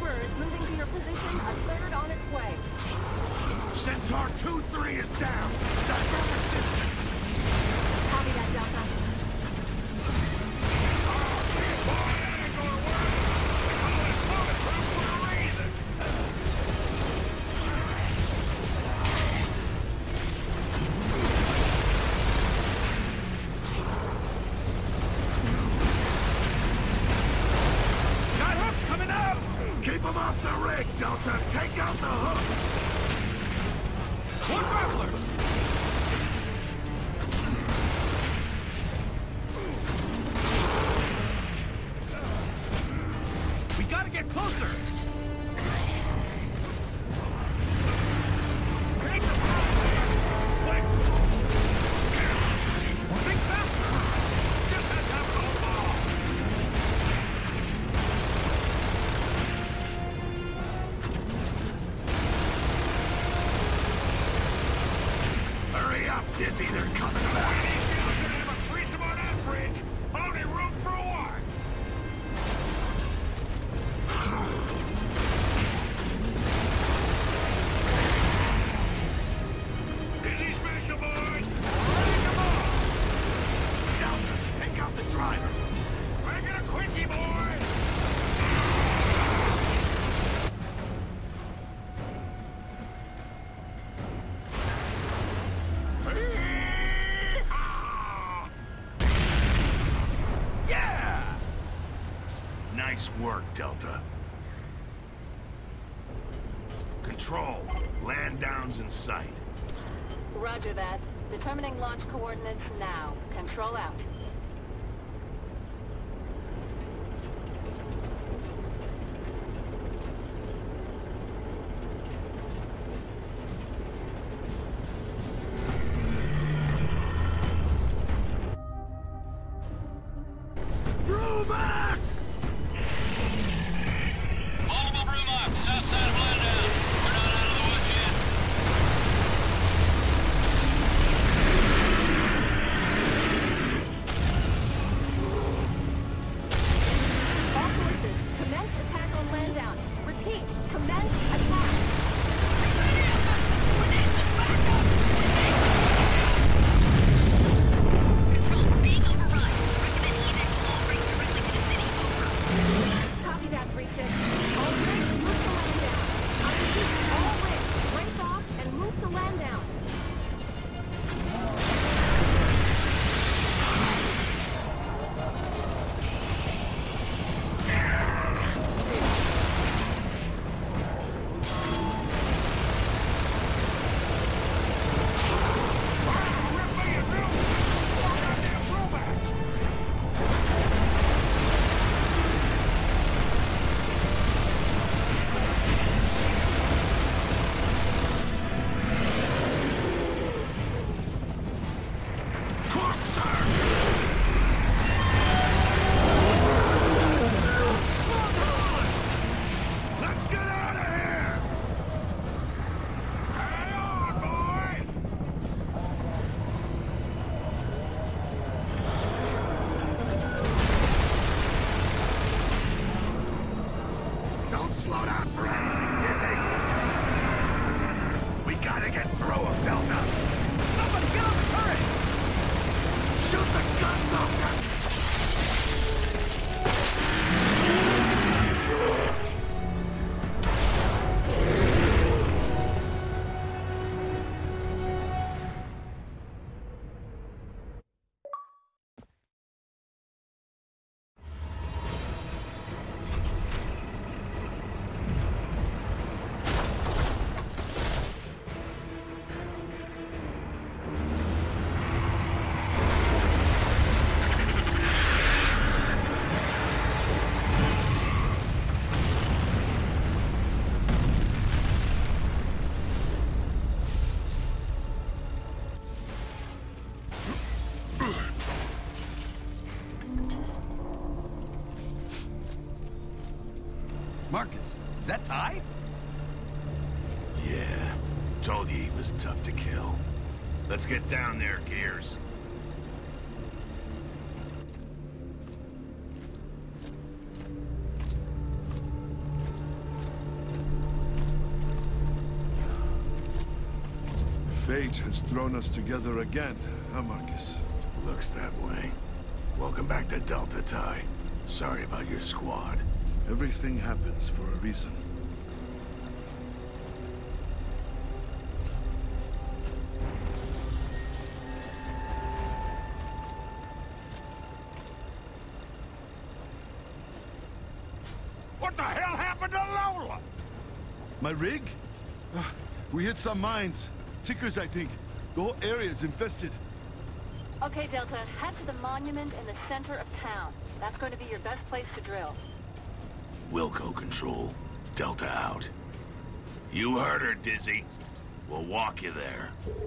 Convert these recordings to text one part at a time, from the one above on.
birds moving to your position, a third on its way. Centaur 2-3 is down. Divert resistance. Copy that, Delta. Keep them off the rig, Delta! Take out the hooks! More grapplers! We gotta get closer! Take the top! Quick! Think faster! Just has to have it all ball! Hurry up, Dizzy, they're coming back! Freeze them on that bridge! Only room for one! Dizzy special, boys! Take them off! Delta, take out the driver! Make it a quickie, boys! Yeah! Nice work, Delta. Control, land down's in sight. Roger that. Determining launch coordinates now. Control out. Roll back! Multiple brew marks, south side of Blendown. We're not out of the woods yet. All forces, commence attack on Landdown. Repeat, commence attack. Control, we're being overrun. Recommend EVAC all bring directly to the city. Over. Copy that, 3-6. All rigs, move to Landdown. I repeat, all rigs, brace off and move to Landdown. CORSAIR! Let's get out of here! Hang on, boys! Don't slow down for anything, Dizzy! We gotta get through him, Delta! Somebody get on the turret! Shoot the guns off them! Marcus, is that Ti? Yeah, told you he was tough to kill. Let's get down there, Gears. Fate has thrown us together again, huh, Marcus? Looks that way. Welcome back to Delta, Ti. Sorry about your squad. Everything happens for a reason. What the hell happened to Lola? My rig? We hit some mines. Tickers, I think. The whole area's infested. Okay, Delta, head to the monument in the center of town. That's going to be your best place to drill. Wilco control. Delta out. You heard her, Dizzy. We'll walk you there.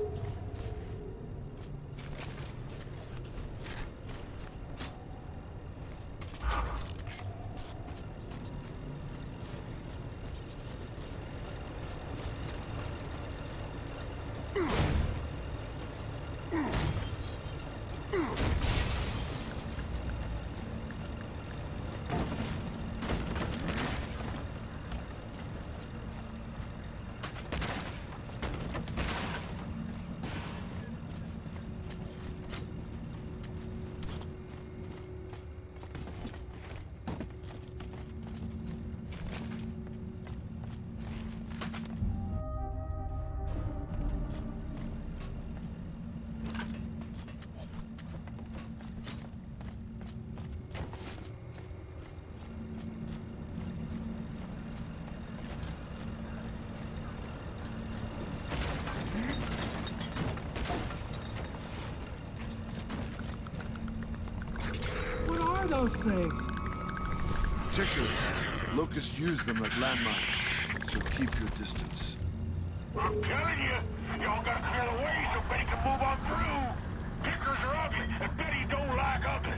Those things. Tickers. Locusts use them like landmines, so keep your distance. I'm telling you, y'all gotta clear the way so Betty can move on through. Pickers are ugly, and Betty don't like ugly.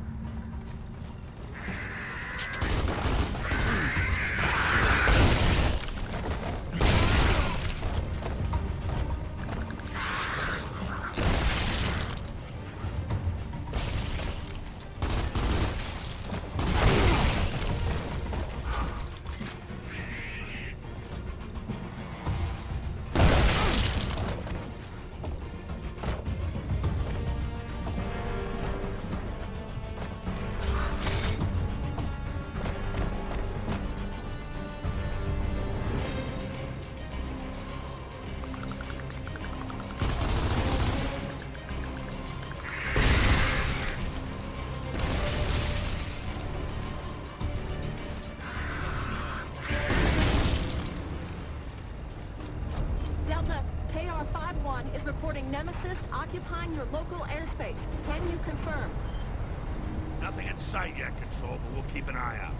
Is reporting Nemesis occupying your local airspace. Can you confirm? Nothing in sight yet, Control, but we'll keep an eye out.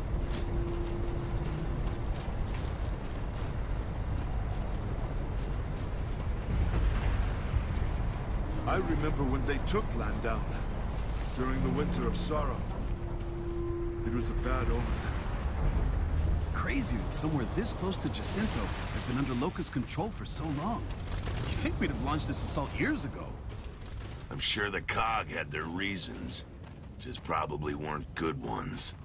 I remember when they took land down, during the Winter of Sorrow. It was a bad omen. Crazy that somewhere this close to Jacinto has been under Locust control for so long. You'd think we'd have launched this assault years ago. I'm sure the COG had their reasons. Just probably weren't good ones.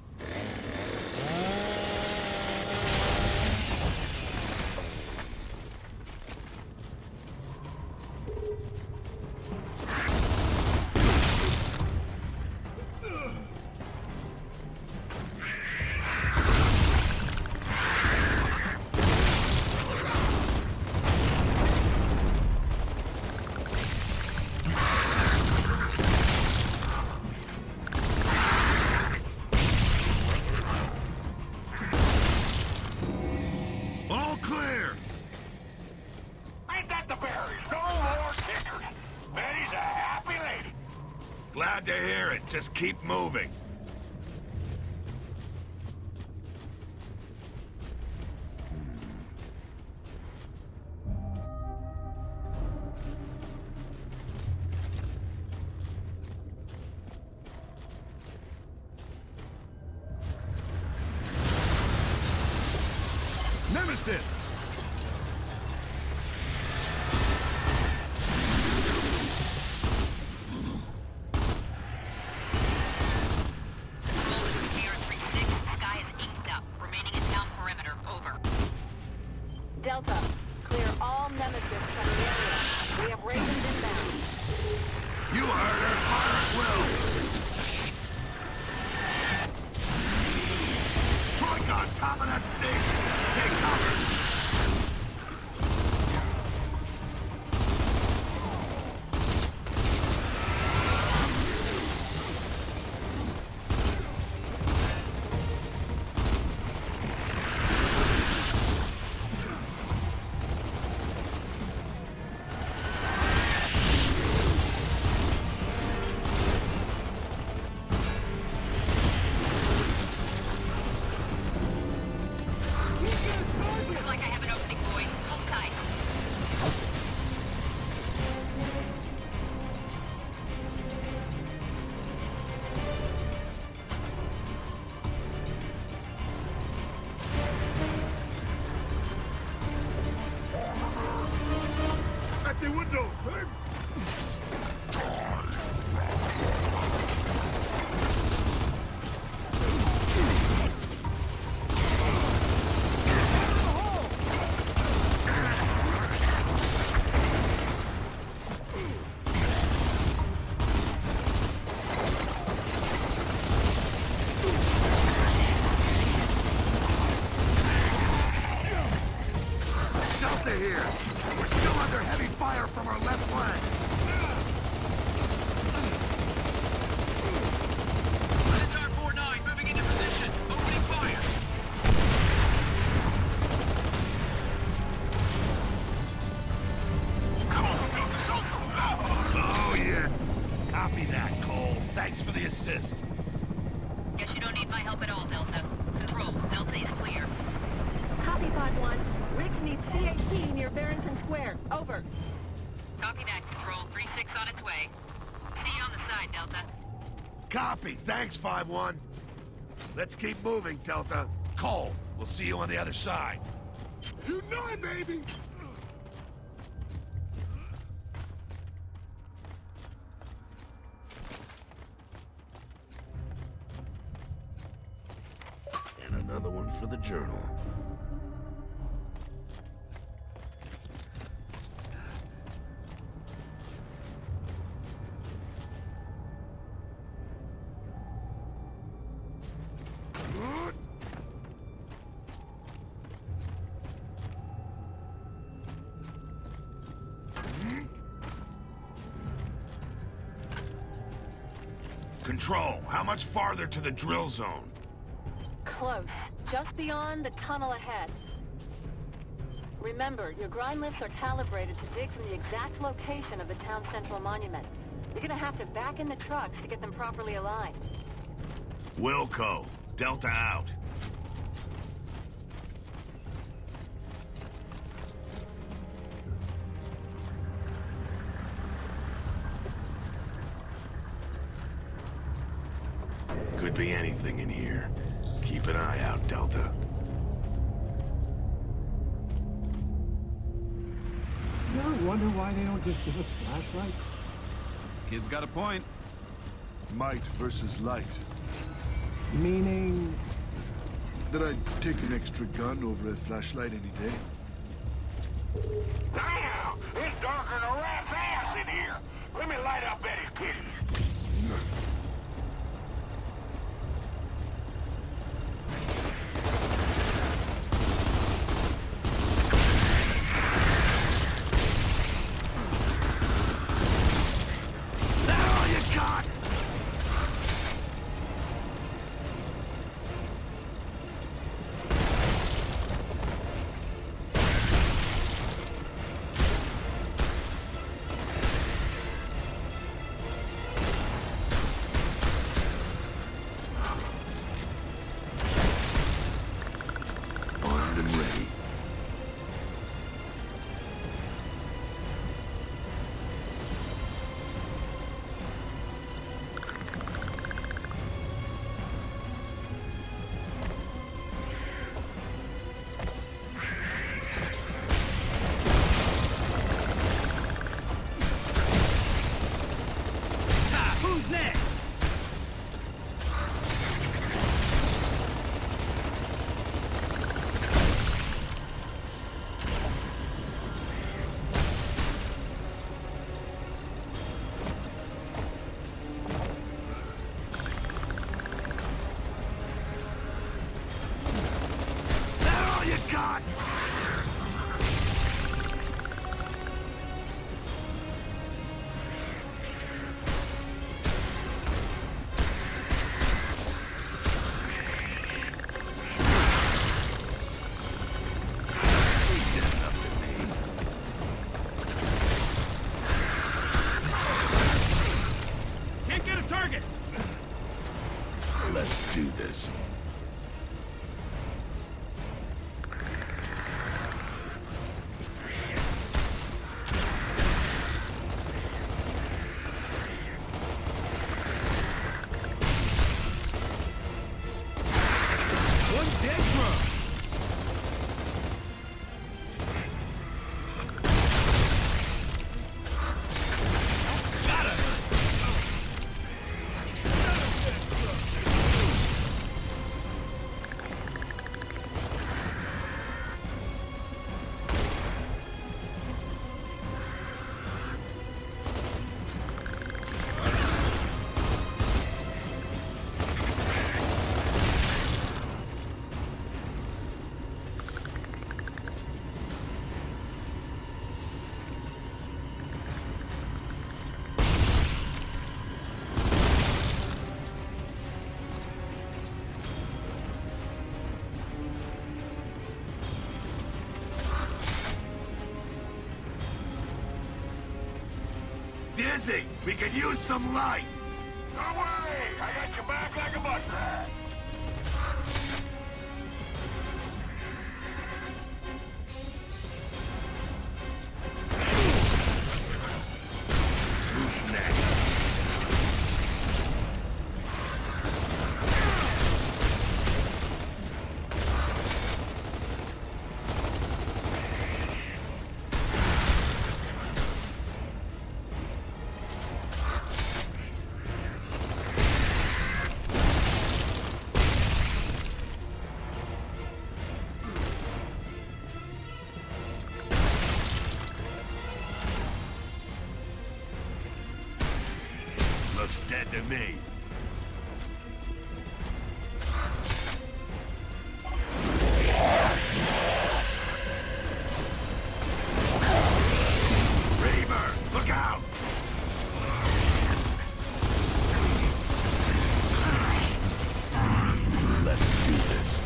Glad to hear it. Just keep moving. Nemesis! Delta, clear all Nemesis from the area. We have Ravens inbound. You heard her. Fire at will. Troika on top of that station. Take cover. Looks like I have an opening, boys. Hold tight. At the window. Delta here. We're still under heavy fire from our left flank. Minotaur 4-9 moving into position. Opening fire. Come on, build the sulfur. Oh, yeah. Copy that, Cole. Thanks for the assist. Guess you don't need my help at all, Delta. Control, Delta is clear. Copy 5-1. Riggs needs CHP near Barrington Square. Over. Copy that, Control. 3-6 on its way. See you on the side, Delta. Copy. Thanks, 5-1. Let's keep moving, Delta. Cole, we'll see you on the other side. You know it, baby! And another one for the journal. Control, how much farther to the drill zone? Close. Just beyond the tunnel ahead. Remember, your grind lifts are calibrated to dig from the exact location of the town central monument. You're gonna have to back in the trucks to get them properly aligned. Wilco, Delta out. Could be anything in here. Keep an eye out, Delta. You ever wonder why they don't just give us flashlights? Kid's got a point. Might versus light. Meaning... That I'd take an extra gun over a flashlight any day. Damn! It's darker than a rat's ass in here! Let me light up Betty's kitty. busy. We could use some light. Don't worry, I got your back like a muskrat. Who's next? Looks dead to me. Reaver, look out! Let's do this.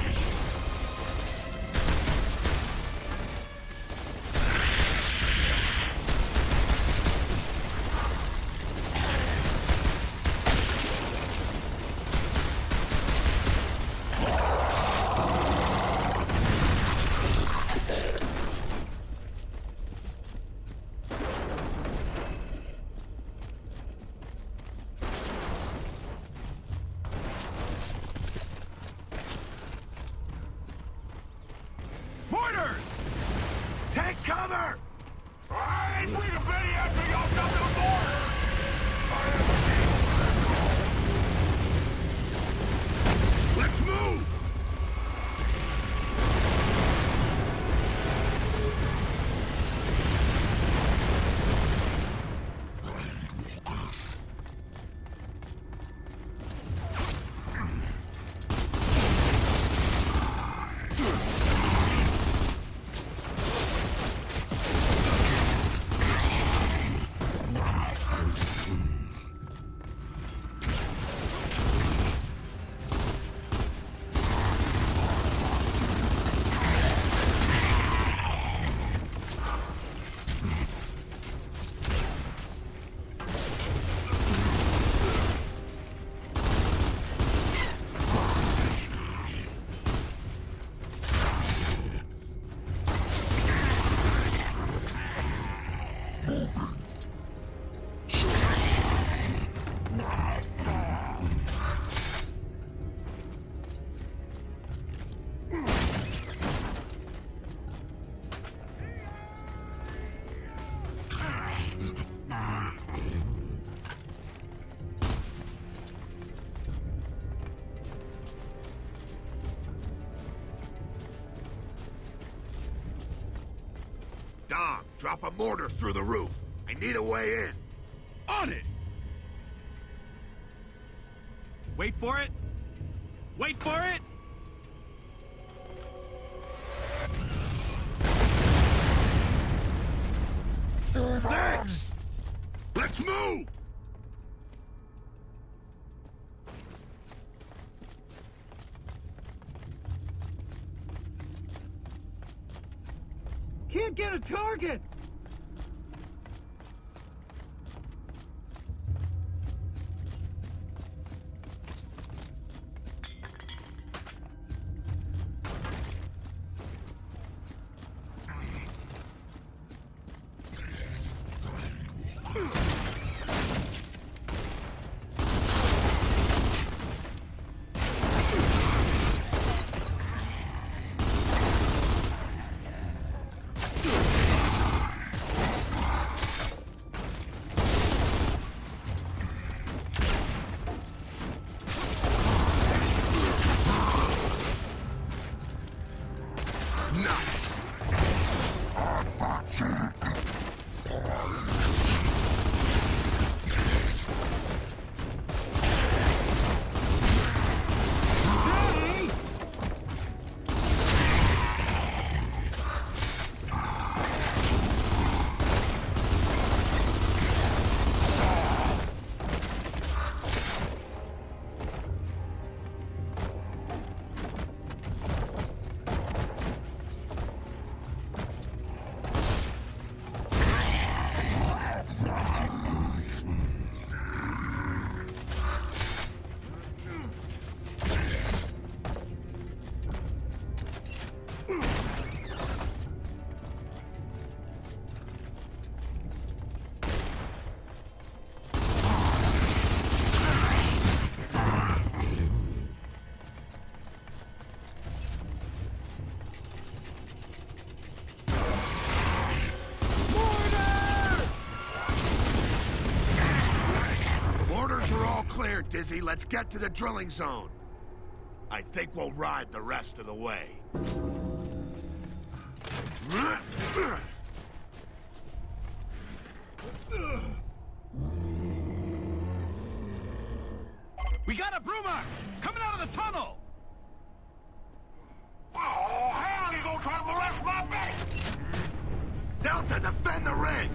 Mortars! Take cover! I ain't wait a penny after y'all come to the border! Let's move! Dom, drop a mortar through the roof. I need a way in. On it! Wait for it! Wait for it! Thanks! Let's move! Can't get a target! Troops are all clear, Dizzy. Let's get to the drilling zone. I think we'll ride the rest of the way. We got a Brumar coming out of the tunnel! Oh, hell, you gonna try to molest my baby? Delta, defend the ring!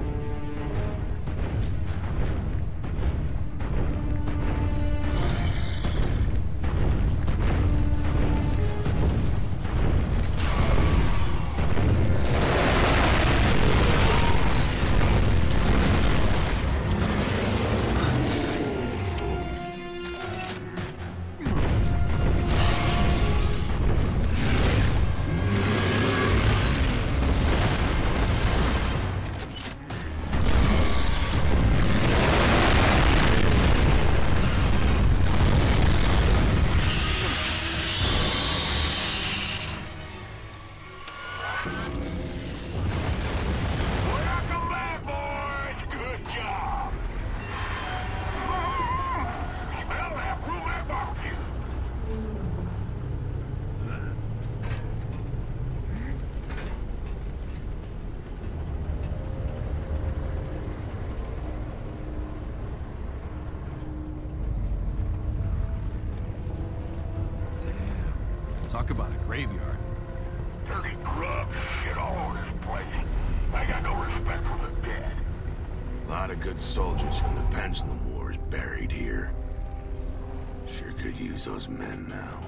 Welcome back, boys. Good job. Smell that Brumac barbecue. Talk about a graveyard. Dirty grub shit all over this place. I got no respect for the dead. A lot of good soldiers from the Pendulum Wars buried here. Sure could use those men now.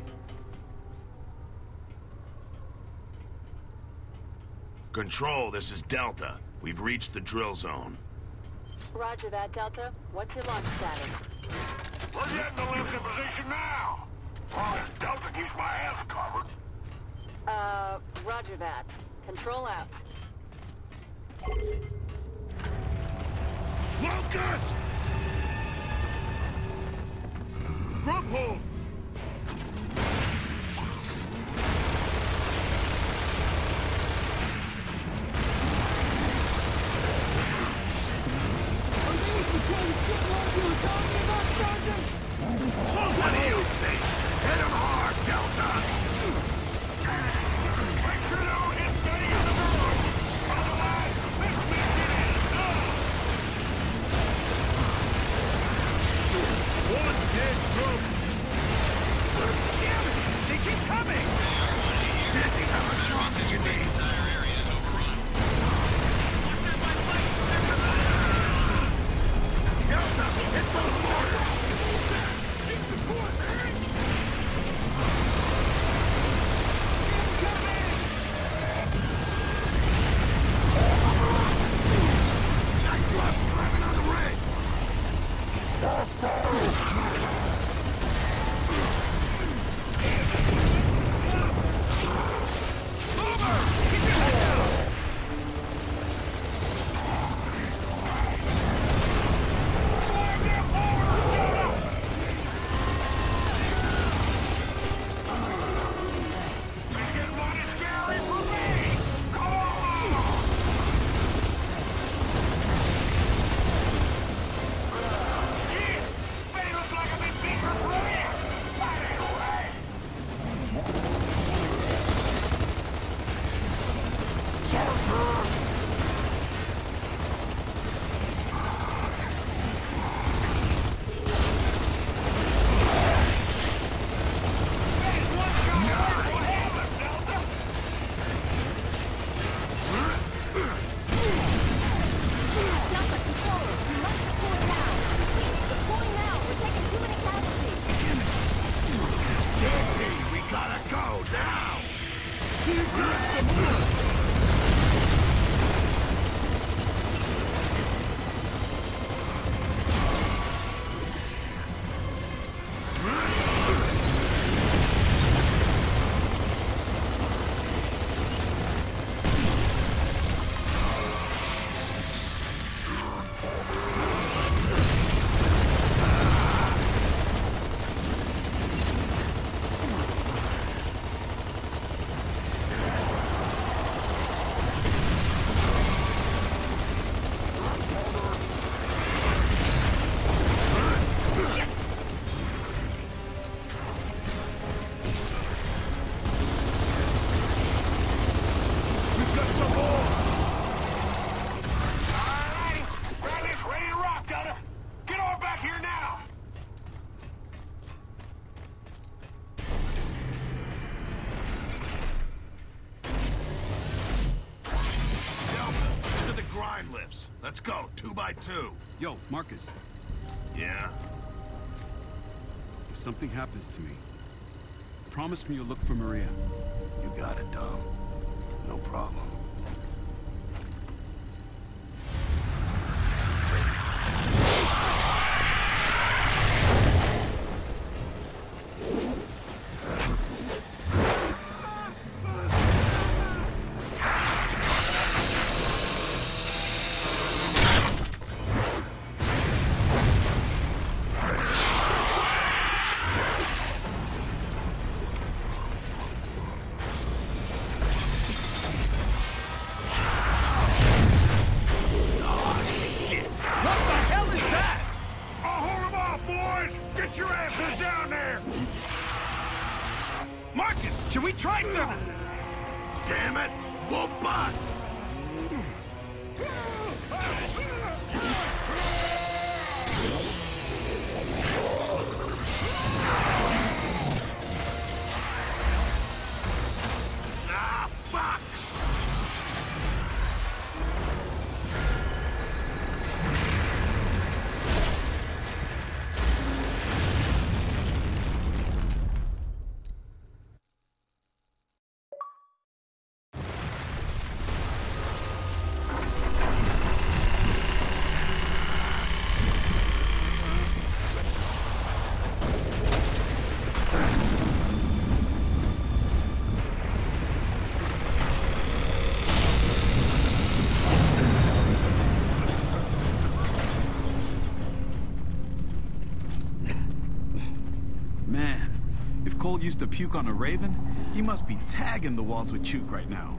Control, this is Delta. We've reached the drill zone. Roger that, Delta. What's your launch status? We're getting the lifts in position now. Well, Delta keeps my ass covered. Roger that. Control out. Locust! Grub hole! What do you think? Hit him hard, Delta! Make sure they don't hit Betty in the road. Otherwise, this mission is done. One dead group! Let's go, 2 by 2. Yo, Marcus, Yeah? if something happens to me, promise me you'll look for Maria. You got it, Dom. No problem. Should we try to? Damn it! Wolfbot! Ah, fuck! Cole used to puke on a Raven, he must be tagging the walls with Chook right now.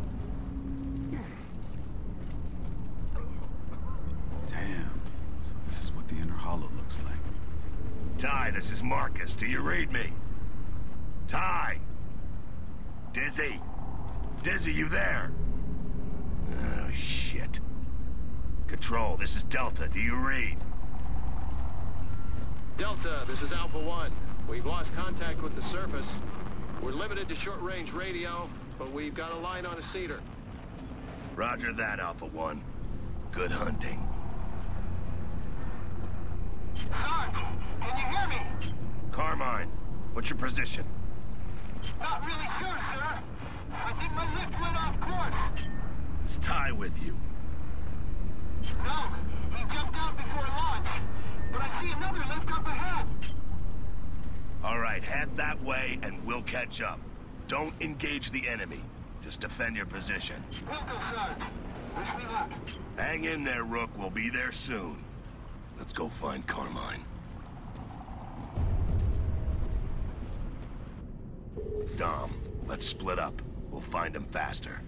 Damn. So this is what the inner hollow looks like. Ty, this is Marcus. Do you read me? Ty! Dizzy? Dizzy, you there? Oh, shit. Control, this is Delta. Do you read? Delta, this is Alpha 1. We've lost contact with the surface. We're limited to short-range radio, but we've got a line on a cedar. Roger that, Alpha 1. Good hunting. Sarge, can you hear me? Carmine, what's your position? Not really sure, sir. I think my lift went off course. Is Ty with you? No, he jumped out before launch. But I see another lift up ahead. All right, head that way and we'll catch up. Don't engage the enemy. Just defend your position. Will do, Sarge. Wish me luck. Hang in there, Rook. We'll be there soon. Let's go find Carmine. Dom, let's split up. We'll find him faster.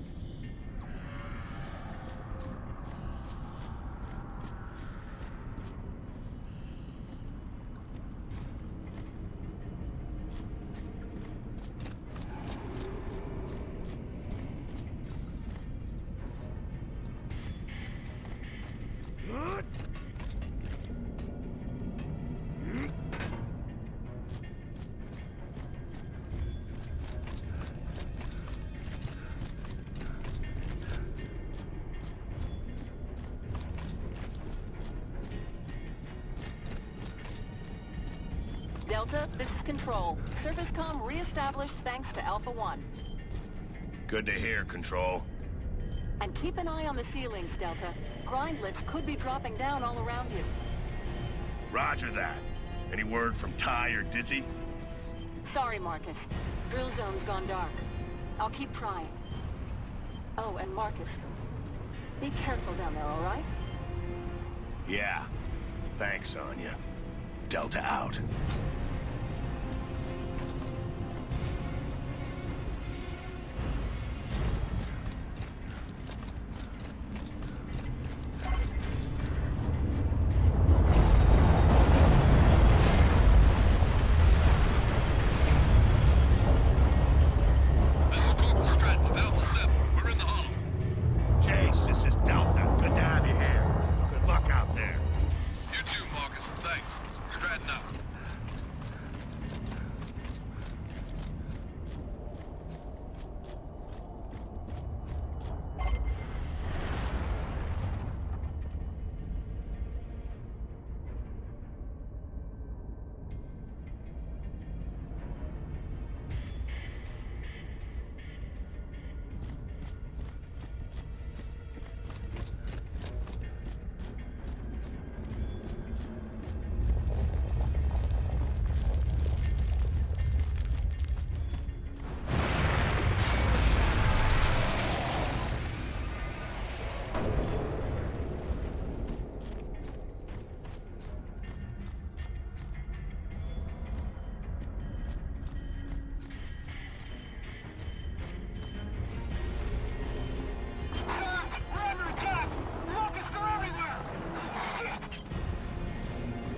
Delta, this is Control. Surface comm re-established thanks to Alpha 1. Good to hear, Control. And keep an eye on the ceilings, Delta. Grind lifts could be dropping down all around you. Roger that. Any word from Ty or Dizzy? Sorry, Marcus. Drill zone's gone dark. I'll keep trying. Oh, and Marcus, be careful down there, all right? Yeah. Thanks, Anya. Delta out.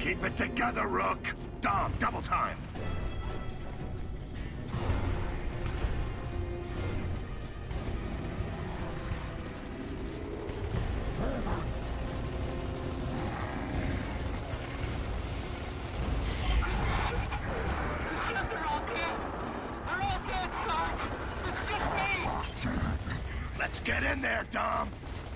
Keep it together, Rook. Dom, double time. Let's get in there, Dom.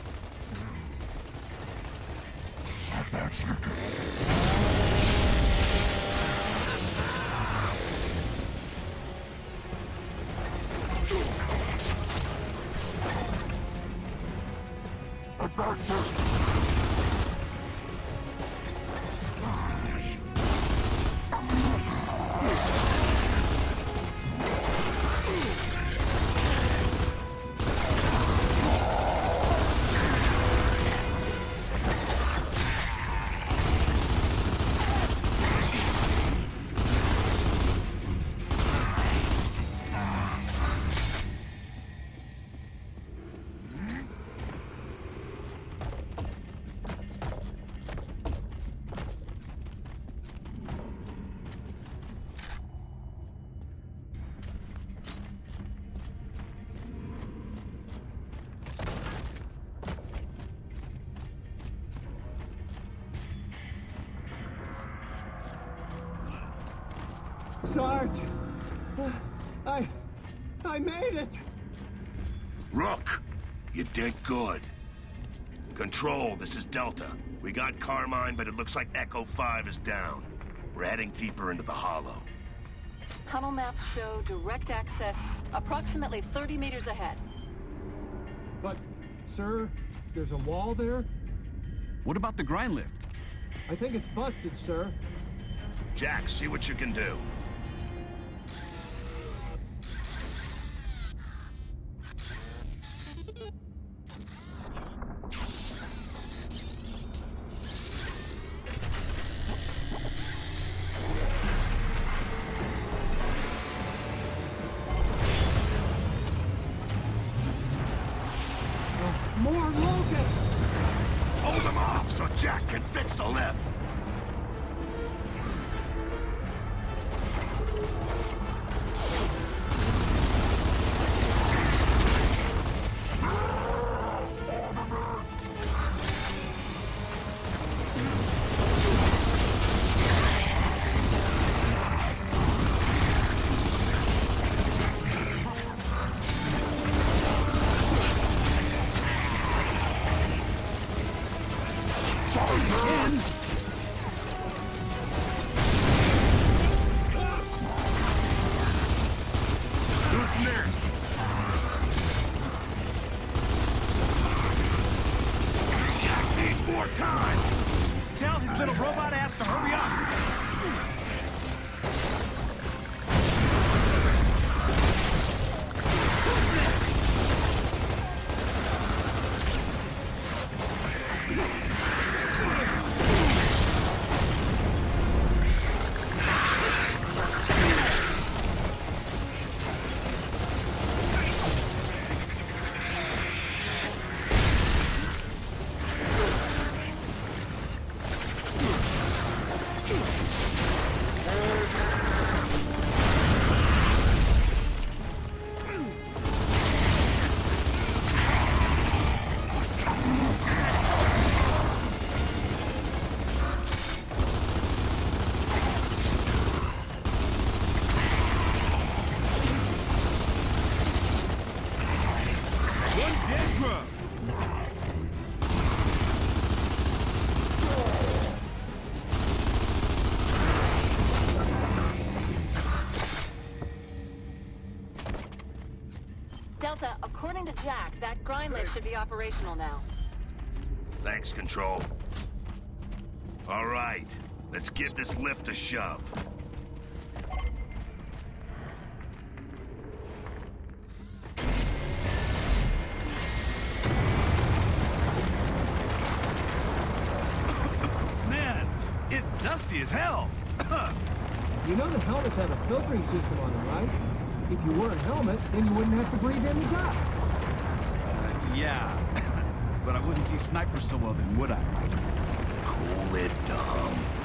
Sarge! I made it! Rook, you did good. Control, this is Delta. We got Carmine, but it looks like Echo 5 is down. We're heading deeper into the hollow. Tunnel maps show direct access approximately 30 meters ahead. But, sir, there's a wall there? What about the grind lift? I think it's busted, sir. Jack, see what you can do. More locusts! Hold them off so Jack can fix the lift. Tell his little robot ass to hurry up! Delta, according to Jack, that grind lift should be operational now. Thanks, Control. All right, let's give this lift a shove. Man, it's dusty as hell. You know the helmets have a filtering system on them, right? If you wore a helmet, then you wouldn't have to breathe in the dust. Yeah, but I wouldn't see snipers so well then, would I? Cool it, Dom.